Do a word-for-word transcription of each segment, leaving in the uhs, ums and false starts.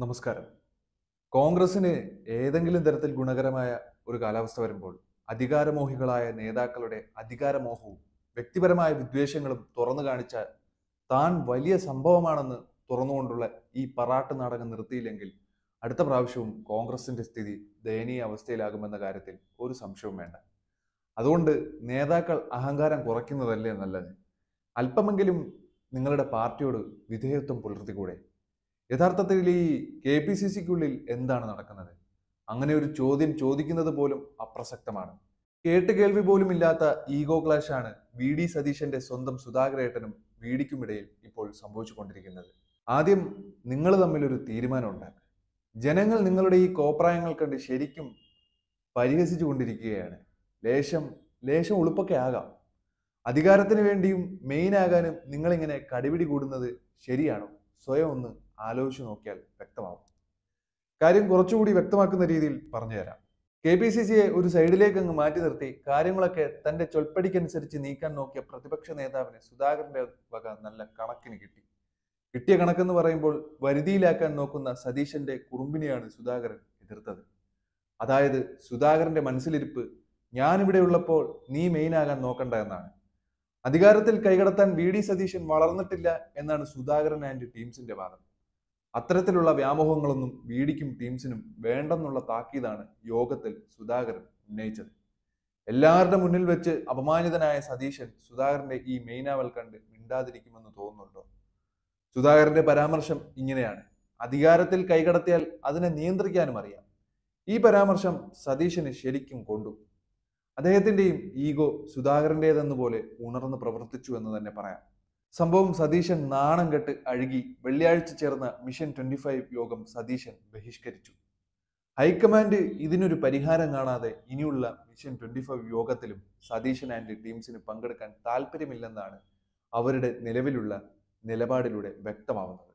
നമസ്കാരം. കോൺഗ്രസിന് ഏതെങ്കിലും തരത്തിൽ ഗുണകരമായ ഒരു കാലാവസ്ഥ വരുമ്പോൾ അധികാരമോഹികളായ നേതാക്കളുടെ അധികാരമോഹവും വ്യക്തിപരമായ വിദ്വേഷങ്ങളും തുറന്നു കാണിച്ചാൽ താൻ വലിയ സംഭവമാണെന്ന് തുറന്നുകൊണ്ടുള്ള ഈ പറാട്ട് നാടകം നിർത്തിയില്ലെങ്കിൽ അടുത്ത പ്രാവശ്യവും കോൺഗ്രസിന്റെ സ്ഥിതി ദയനീയ അവസ്ഥയിലാകുമെന്ന കാര്യത്തിൽ ഒരു സംശയവും വേണ്ട. അതുകൊണ്ട് നേതാക്കൾ അഹങ്കാരം കുറയ്ക്കുന്നതല്ലേ നല്ലത്. അല്പമെങ്കിലും നിങ്ങളുടെ പാർട്ടിയോട് വിധേയത്വം പുലർത്തിക്കൂടെ? യഥാർത്ഥത്തിൽ ഈ കെ പി സി സിക്കുള്ളിൽ എന്താണ് നടക്കുന്നത്? അങ്ങനെ ഒരു ചോദ്യം ചോദിക്കുന്നത് പോലും അപ്രസക്തമാണ്. കേട്ട് കേൾവി പോലും ഇല്ലാത്ത ഈഗോ ക്ലാഷാണ് വി ഡി സതീശന്റെ സ്വന്തം സുധാകരേട്ടനും വി ഡിക്കുമിടയിൽ ഇപ്പോൾ സംഭവിച്ചുകൊണ്ടിരിക്കുന്നത്. ആദ്യം നിങ്ങൾ തമ്മിലൊരു തീരുമാനം ഉണ്ടാക്കുക. ജനങ്ങൾ നിങ്ങളുടെ ഈ കോപ്രായങ്ങൾ കണ്ട് ശരിക്കും പരിഹസിച്ചു കൊണ്ടിരിക്കുകയാണ്. ലേശം ലേശം ഉളുപ്പൊക്കെ ആകാം. അധികാരത്തിന് വേണ്ടിയും മെയിൻ ആകാനും നിങ്ങളിങ്ങനെ കടിപിടി കൂടുന്നത് ശരിയാണോ? സ്വയം ഒന്ന് ആലോചിച്ചു നോക്കിയാൽ വ്യക്തമാവും. കാര്യം കുറച്ചുകൂടി വ്യക്തമാക്കുന്ന രീതിയിൽ പറഞ്ഞുതരാം. കെ പി സി സിയെ ഒരു സൈഡിലേക്ക് അങ്ങ് മാറ്റി നിർത്തി കാര്യങ്ങളൊക്കെ തന്റെ ചൊൽപ്പടിക്കനുസരിച്ച് നീക്കാൻ നോക്കിയ പ്രതിപക്ഷ നേതാവിന് സുധാകരന്റെ വക നല്ല കണക്കിന് കിട്ടി. കിട്ടിയ കണക്കെന്ന് പറയുമ്പോൾ വരുതിയിലാക്കാൻ നോക്കുന്ന സതീശന്റെ കുറുമ്പിനെയാണ് സുധാകരൻ എതിർത്തത്. അതായത് സുധാകരന്റെ മനസ്സിലിരിപ്പ് ഞാനിവിടെ ഉള്ളപ്പോൾ നീ മെയിനാകാൻ നോക്കണ്ട എന്നാണ്. അധികാരത്തിൽ കൈകടത്താൻ വി ഡി സതീശൻ വളർന്നിട്ടില്ല എന്നാണ് സുധാകരൻ ആൻഡ് ടീംസിന്റെ വാദം. അത്തരത്തിലുള്ള വ്യാമോഹങ്ങളൊന്നും വി ഡിക്കും ടീംസിനും വേണ്ടെന്നുള്ള താക്കീതാണ് യോഗത്തിൽ സുധാകരൻ ഉന്നയിച്ചത്. എല്ലാവരുടെ മുന്നിൽ വെച്ച് അപമാനിതനായ സതീശൻ സുധാകരന്റെ ഈ മെയിനാവൽ കണ്ട് മിണ്ടാതിരിക്കുമെന്ന് തോന്നുന്നുണ്ടോ? സുധാകരന്റെ പരാമർശം ഇങ്ങനെയാണ്: അധികാരത്തിൽ കൈകടത്തിയാൽ അതിനെ നിയന്ത്രിക്കാനും അറിയാം. ഈ പരാമർശം സതീശന് ശരിക്കും കൊണ്ടു. അദ്ദേഹത്തിന്റെയും ഈഗോ സുധാകരന്റേതെന്നുപോലെ ഉണർന്ന് പ്രവർത്തിച്ചു എന്ന് തന്നെ പറയാം. സംഭവം സതീശൻ നാണം കെട്ട് അഴുകി വെള്ളിയാഴ്ച ചേർന്ന മിഷൻ ട്വന്റി ഫൈവ് യോഗം സതീശൻ ബഹിഷ്കരിച്ചു. ഹൈക്കമാൻഡ് ഇതിനൊരു പരിഹാരം കാണാതെ ഇനിയുള്ള മിഷൻ ട്വന്റി ഫൈവ് യോഗത്തിലും സതീശൻ ആൻഡ് ടീംസിന് പങ്കെടുക്കാൻ താല്പര്യമില്ലെന്നാണ് അവരുടെ നിലവിലുള്ള നിലപാടിലൂടെ വ്യക്തമാവുന്നത്.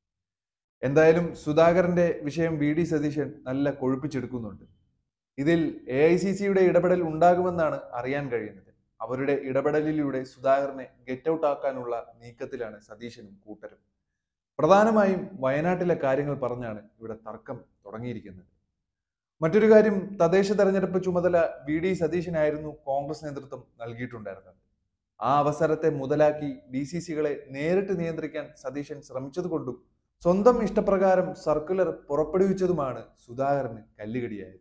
എന്തായാലും സുധാകരന്റെ വിഷയം വി ഡി സതീശൻ നല്ല കൊഴുപ്പിച്ചെടുക്കുന്നുണ്ട്. ഇതിൽ എ ഐ സി സിയുടെ ഇടപെടൽ ഉണ്ടാകുമെന്നാണ് അറിയാൻ കഴിയുന്നത്. അവരുടെ ഇടപെടലിലൂടെ സുധാകരനെ ഗെറ്റ് ഔട്ട് ആക്കാനുള്ള നീക്കത്തിലാണ് സതീശനും കൂട്ടരും. പ്രധാനമായും വയനാട്ടിലെ കാര്യങ്ങൾ പറഞ്ഞാണ് ഇവിടെ തർക്കം തുടങ്ങിയിരിക്കുന്നത്. മറ്റൊരു കാര്യം, തദ്ദേശ തെരഞ്ഞെടുപ്പ് ചുമതല വി ഡി സതീശനായിരുന്നു കോൺഗ്രസ് നേതൃത്വം നൽകിയിട്ടുണ്ടായിരുന്നത്. ആ അവസരത്തെ മുതലാക്കി ഡി സി സികളെ നേരിട്ട് നിയന്ത്രിക്കാൻ സതീശൻ ശ്രമിച്ചതുകൊണ്ടും സ്വന്തം ഇഷ്ടപ്രകാരം സർക്കുലർ പുറപ്പെടുവിച്ചതുമാണ് സുധാകരന് കല്ലുകടിയായത്.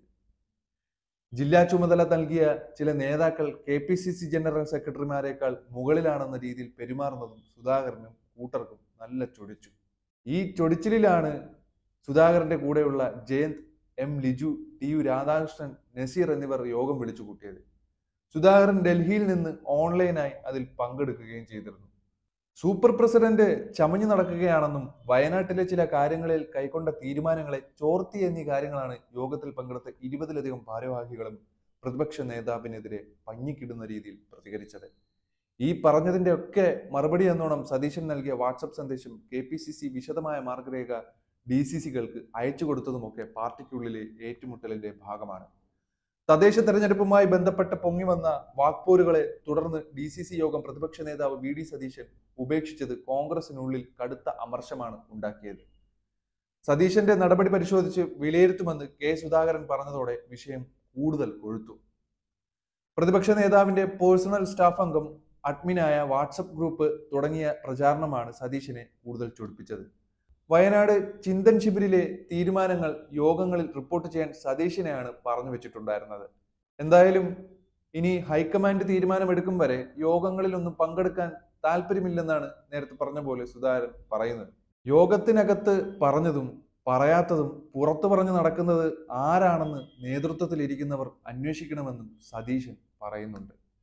ജില്ലാ ചുമതല നൽകിയ ചില നേതാക്കൾ K P C C general സെക്രട്ടറിമാരെക്കാൾ മുകളിലാണെന്ന രീതിയിൽ പെരുമാറുന്നതും സുധാകരനും കൂട്ടർക്കും നല്ല ചൊടിച്ചു. ഈ ചൊടിച്ചിലാണ് സുധാകരന്റെ കൂടെയുള്ള Jayanth, M Liju, T U Radhakrishnan, Naseer എന്നിവർ യോഗം വിളിച്ചു കൂട്ടിയത്. സുധാകരൻ ഡൽഹിയിൽ നിന്ന് ഓൺലൈനായി അതിൽ പങ്കെടുക്കുകയും ചെയ്തിരുന്നു. സൂപ്പർ പ്രസിഡന്റ് ചമഞ്ഞു നടക്കുകയാണെന്നും വയനാട്ടിലെ ചില കാര്യങ്ങളിൽ കൈക്കൊണ്ട തീരുമാനങ്ങളെ ചോർത്തി എന്നീ കാര്യങ്ങളാണ് യോഗത്തിൽ പങ്കെടുത്ത ഇരുപതിലധികം ഭാരവാഹികളും പ്രതിപക്ഷ നേതാവിനെതിരെ പഞ്ഞിക്കിടുന്ന രീതിയിൽ പ്രതികരിച്ചത്. ഈ പറഞ്ഞതിന്റെ ഒക്കെ മറുപടി എന്നോണം സതീശൻ നൽകിയ വാട്സപ്പ് സന്ദേശം കെ പി സി സി വിശദമായ മാർഗരേഖ ഡി സി സികൾക്ക് അയച്ചു കൊടുത്തതുമൊക്കെ പാർട്ടിക്കുള്ളിലെ ഏറ്റുമുട്ടലിന്റെ ഭാഗമാണ്. തദ്ദേശ തെരഞ്ഞെടുപ്പുമായി ബന്ധപ്പെട്ട് പൊങ്ങി വന്ന വാക്പോരുകളെ തുടർന്ന് ഡി സി സി യോഗം പ്രതിപക്ഷ നേതാവ് വി ഡി സതീശൻ ഉപേക്ഷിച്ചത് കോൺഗ്രസിനുള്ളിൽ കടുത്ത അമർഷമാണ് ഉണ്ടാക്കിയത്. സതീശന്റെ നടപടി പരിശോധിച്ച് വിലയിരുത്തുമെന്ന് കെ സുധാകരൻ പറഞ്ഞതോടെ വിഷയം കൂടുതൽ കൊഴുത്തു. പ്രതിപക്ഷ നേതാവിന്റെ പേഴ്സണൽ സ്റ്റാഫ് അംഗം, അഡ്മിനായ വാട്സപ്പ് ഗ്രൂപ്പ് തുടങ്ങിയ പ്രചാരണമാണ് സതീശനെ കൂടുതൽ ചൊടിപ്പിച്ചത്. വയനാട് ചിന്തൻ ശിബിരിലെ തീരുമാനങ്ങൾ യോഗങ്ങളിൽ റിപ്പോർട്ട് ചെയ്യാൻ സതീശനെയാണ് പറഞ്ഞു വെച്ചിട്ടുണ്ടായിരുന്നത്. എന്തായാലും ഇനി ഹൈക്കമാൻഡ് തീരുമാനമെടുക്കും വരെ യോഗങ്ങളിലൊന്നും പങ്കെടുക്കാൻ താല്പര്യമില്ലെന്നാണ് നേരത്തെ പറഞ്ഞ പോലെ സുധാകരൻ പറയുന്നത്. യോഗത്തിനകത്ത് പറഞ്ഞതും പറയാത്തതും പുറത്തു പറഞ്ഞു നടക്കുന്നത് ആരാണെന്ന് നേതൃത്വത്തിൽ ഇരിക്കുന്നവർ അന്വേഷിക്കണമെന്നും സതീശൻ പറയുന്നുണ്ട്.